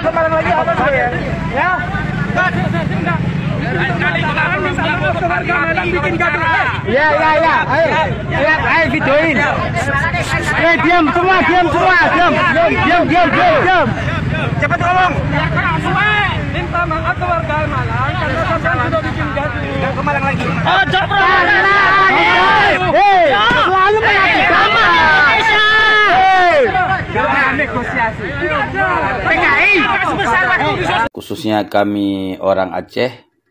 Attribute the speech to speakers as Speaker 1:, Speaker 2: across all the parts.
Speaker 1: Kemarin lagi apa sih ya? Ya. Ya. Ayo videoin. Diam semua. Cepat ngomong. Minta maaf ke warga Malang karena sampai sudah bikin gaduh. Ke Malang lagi. Selalu mengatakan negosiasi. PKI sebesar
Speaker 2: khususnya kami orang Aceh.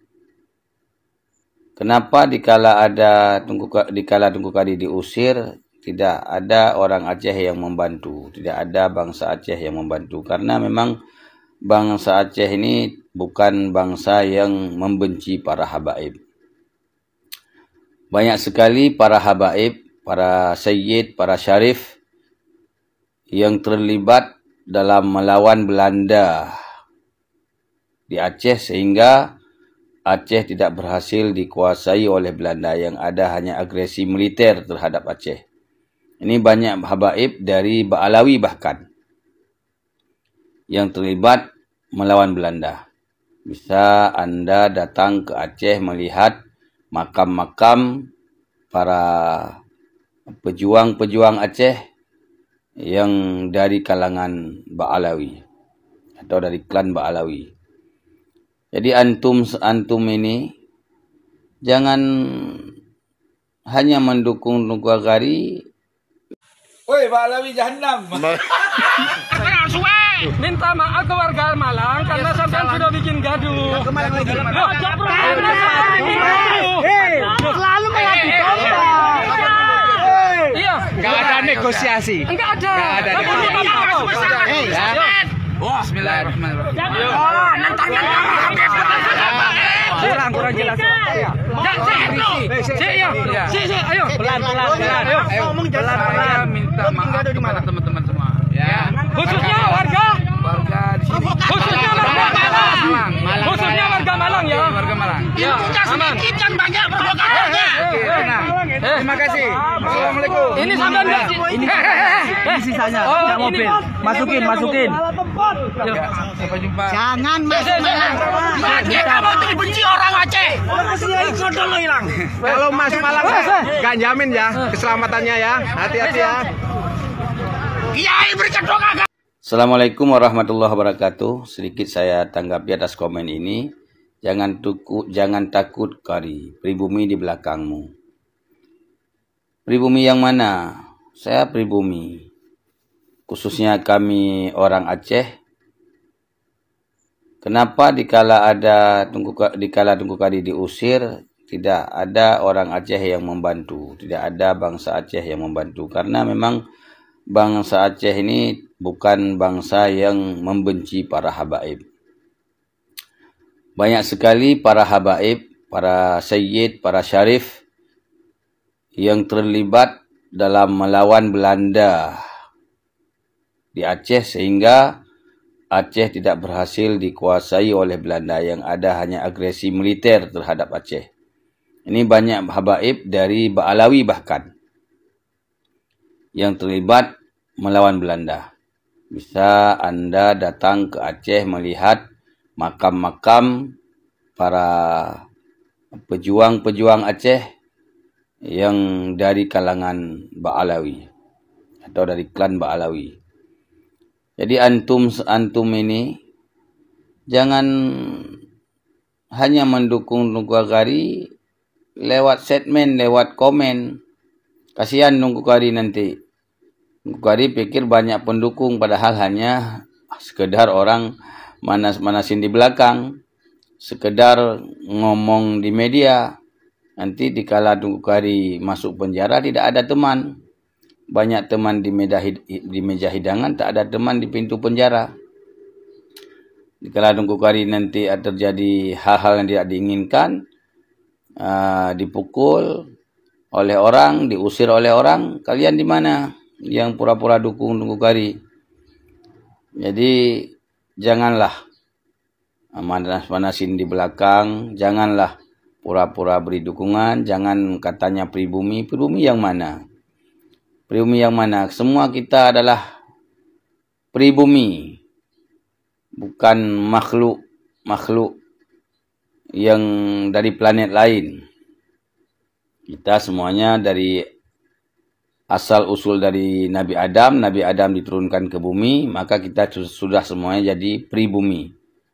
Speaker 2: Kenapa dikala Tunku Kadi diusir, tidak ada orang Aceh yang membantu, tidak ada bangsa Aceh yang membantu, karena memang bangsa Aceh ini bukan bangsa yang membenci para habaib. Banyak sekali para habaib, para sayyid, para syarif yang terlibat dalam melawan Belanda di Aceh, sehingga Aceh tidak berhasil dikuasai oleh Belanda, yang ada hanya agresi militer terhadap Aceh. Ini banyak habaib dari Ba'alawi bahkan yang terlibat melawan Belanda. Bisa Anda datang ke Aceh melihat makam-makam para pejuang-pejuang Aceh yang dari kalangan Ba'alawi atau dari klan Ba'alawi. Jadi antum ini jangan hanya mendukung Tunku Kadi.
Speaker 3: Woi, Ba'alawi Jahannam.
Speaker 1: Minta maaf ke warga Malang karena sampai sudah bikin gaduh. Ke Malang lagi. Selalu mengatakan. Iya.
Speaker 3: Enggak ada negosiasi.
Speaker 1: Enggak ada.
Speaker 3: Bismillahirrahmanirrahim.
Speaker 1: Kurang jelas. Ayo. Pelan.
Speaker 3: Minta maaf kepada teman-teman semua. Ya.
Speaker 1: Khususnya warga
Speaker 3: di sini.
Speaker 1: Khususnya warga Malang ya.
Speaker 3: Warga Malang.
Speaker 1: Ya,
Speaker 4: sedikit yang banyak provokasinya.
Speaker 3: Terima kasih. Assalamualaikum.
Speaker 1: Ini sampean
Speaker 4: Ini sisanya, tidak mobil. Masukin.
Speaker 3: Ya, sampai jumpa.
Speaker 4: Jangan masuk Malang. Bagi kamu tuh dibenci orang Aceh.
Speaker 3: Kalau masuk Malang nggak jamin ya keselamatannya ya. Hati-hati ya.
Speaker 4: Kiai bercedok agak.
Speaker 2: Assalamualaikum warahmatullahi wabarakatuh. Sedikit saya tanggapi atas komen ini. Jangan takut Kadi, pribumi di belakangmu. Pribumi yang mana? Saya pribumi. Khususnya kami orang Aceh. Kenapa dikala Tunku Kadi diusir, tidak ada orang Aceh yang membantu, tidak ada bangsa Aceh yang membantu, karena memang bangsa Aceh ini bukan bangsa yang membenci para habaib. Banyak sekali para habaib, para sayyid, para syarif yang terlibat dalam melawan Belanda di Aceh, sehingga Aceh tidak berhasil dikuasai oleh Belanda, yang ada hanya agresi militer terhadap Aceh. Ini banyak habaib dari Ba'alawi bahkan yang terlibat melawan Belanda. Bisa Anda datang ke Aceh melihat makam-makam para pejuang-pejuang Aceh yang dari kalangan Ba'alawi atau dari klan Ba'alawi. Jadi antum ini jangan hanya mendukung Tunku Kadi lewat statement, lewat komen. Kasihan Tunku Kadi nanti. Tunku Kadi pikir banyak pendukung, padahal hanya sekedar orang manas-manasin di belakang, sekedar ngomong di media. Nanti dikala Tunku Kadi masuk penjara tidak ada teman. Banyak teman di meja hidangan, tak ada teman di pintu penjara. Dikala Tunku Kadi nanti terjadi hal-hal yang tidak diinginkan, dipukul oleh orang, diusir oleh orang, kalian di mana yang pura-pura dukung Tunku Kadi? Jadi janganlah manas-manasin di belakang, janganlah pura-pura beri dukungan, jangan katanya pribumi. Pribumi yang mana? Pribumi yang mana? Semua kita adalah pribumi. bukan makhluk yang dari planet lain. Kita semuanya dari asal usul dari Nabi Adam. Nabi Adam diturunkan ke bumi, maka kita sudah semuanya jadi pribumi.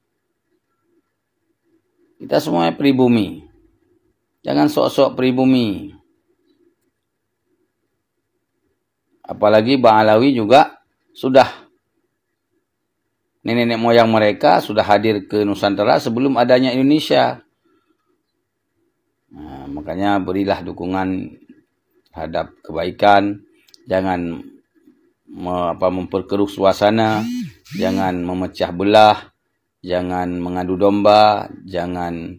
Speaker 2: Kita semuanya pribumi. Jangan sok-sok pribumi. Apalagi Bang Alawi juga sudah, nenek moyang mereka sudah hadir ke Nusantara sebelum adanya Indonesia. Nah, makanya berilah dukungan terhadap kebaikan. Jangan memperkeruh suasana, jangan memecah belah, jangan mengadu domba, jangan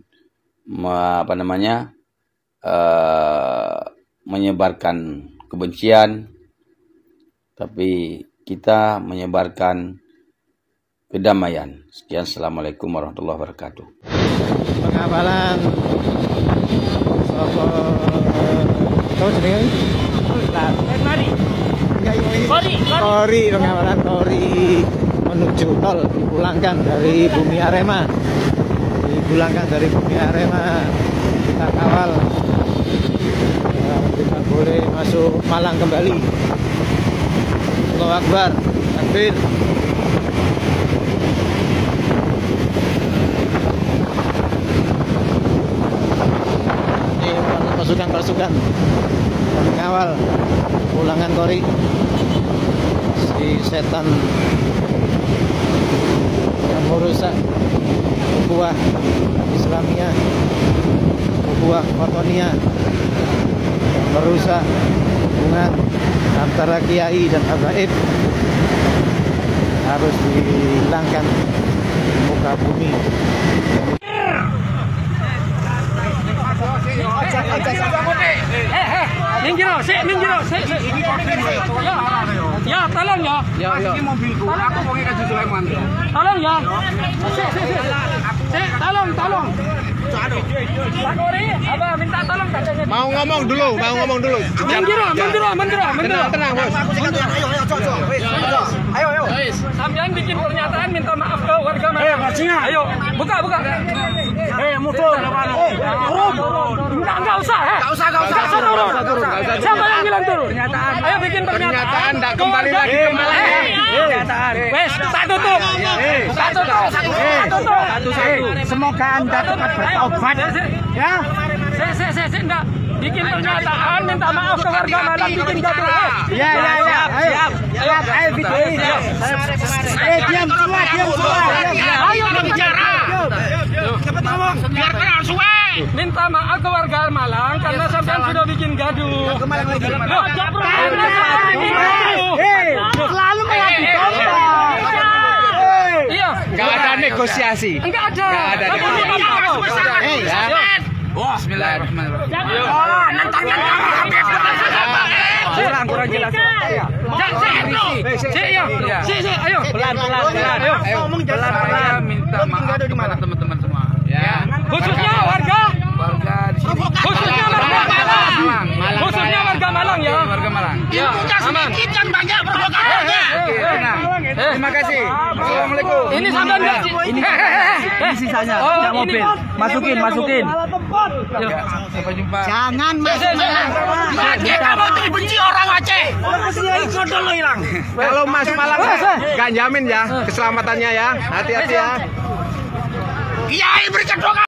Speaker 2: menyebarkan kebencian, tapi kita menyebarkan kedamaian. Sekian, assalamualaikum warahmatullahi wabarakatuh.
Speaker 5: Pengawalan Kori, pengawalan Kori menuju tol dipulangkan dari Bumi Arema. Kita kawal, kita boleh masuk Malang kembali. Allahu Akbar, takbir. Pasukan mengawal pulangan Kori, si setan yang merusak ukhuwah Islamiyah, ukhuwah Kotonia, yang merusak hubungan antara kiai dan habaib, harus dihilangkan muka bumi.
Speaker 1: Minggir. Ya, tolong ya. Ini mobilku. Aku mau ke Haji Sulaiman. Tolong ya. Tolong. Pak Kori, Abah minta tolong.
Speaker 3: Mau ngomong dulu.
Speaker 1: Mendir.
Speaker 3: Tenang, Bos.
Speaker 1: Ayo. Sampean bikin pernyataan minta maaf ke warga Malang. Ayo, buka. Mutul. Enggak usah. Turun. Siapa yang bilang turun? Ayo bikin pernyataan.
Speaker 3: Enggak kembali lagi ke Malang.
Speaker 1: Pernyataan. Wes, tak tutup. Semoga Anda cepat bertobat. Ya. Enggak. Bikin pernyataan minta maaf ke warga Malang, bikin gaduh. Ya. Ayo bikin. Diam semua. Ayo bicara. Cepat ngomong. Biarkan langsung. Minta maaf ke warga Malang karena sampean sudah bikin gaduh. Ke Malang lagi. Selalu mengadu domba. Iya.
Speaker 3: Enggak ada negosiasi.
Speaker 1: Enggak ada. Bismillahirrahmanirrahim. Kurang jelas. Ayo. Pelan. Ayo. Pelan. Minta maaf kepada teman-teman semua. Ya. Khususnya warga di sini. Khususnya warga Malang ya. Warga Malang. Ya. Sedikit yang banyak provokatornya.
Speaker 3: Terima kasih. Assalamualaikum.
Speaker 1: Ini sampean enggak? Ini
Speaker 5: Sisanya, mobil. Masukin.
Speaker 3: Sampai jumpa.
Speaker 4: Jangan masuk Malang. Lagi kamu tuh benci orang Aceh.
Speaker 3: Kalau masuk Malang nggak jamin ya keselamatannya ya. Hati-hati ya.
Speaker 4: Kiai berikan doa.